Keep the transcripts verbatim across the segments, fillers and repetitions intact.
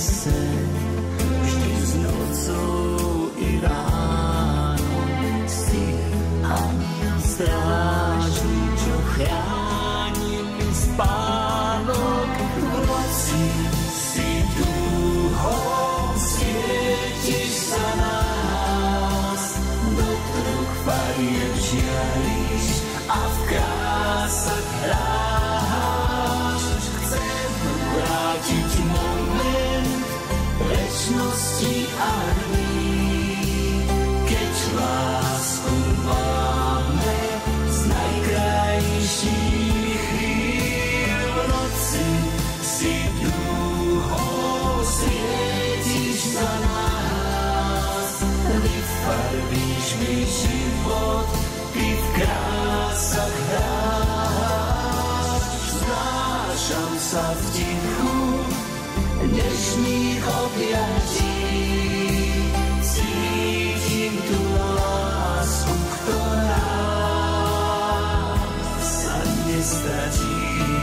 sen, vždy s nocou i ráno si aniel strážny, čo chráni mi spánok. V noci si dúhou svietiš za nás, do troch farieb žiariš a v krásach hráš. Chcem vrátiť moment večnosti a dní, keď lásku máme z najkrajších chvíľ. V noci si dúhou svietiš za nás, vyfarbíš mi život, ty v krásach hráš. Znášam sa v tichu dnešných objatí, cítim tú lásku, ktorá sa nestratí.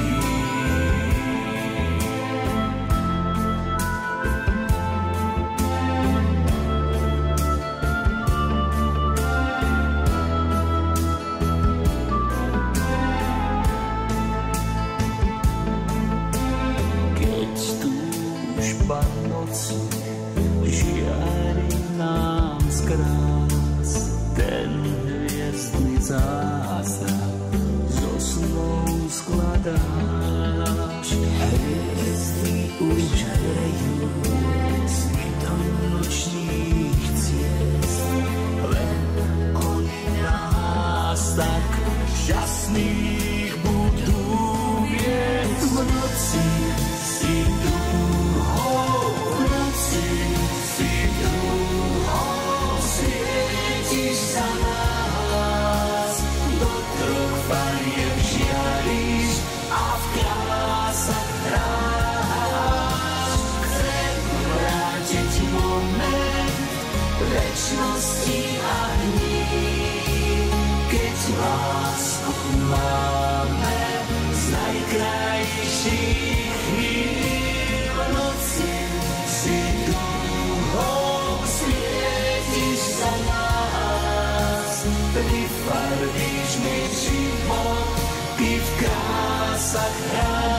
Žiari nám z krás ten hviezdny zázrak, zo snov skladáš. Hviezdy už hrejú svetom nočných ciest, len oni nás tak šťastných budú viesť. V noci si dúhou, v noci si dúhou svietiš za nás, do troch farieb žiariš a v krásach hráš. Chcem vrátiť moment večnosti a dní, keď lásku máme z najkrajších chvíľ. V noci si dúhou svietiš za nás, vyfarbíš mi život, ty v krásach hráš.